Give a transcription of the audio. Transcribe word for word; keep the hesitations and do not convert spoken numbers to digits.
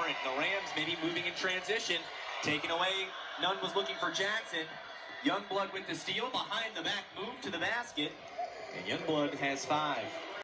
current. The Rams maybe moving in transition. Taken away. Nunn was looking for Jackson. Youngblood with the steal. Behind the back move to the basket. And Youngblood has five.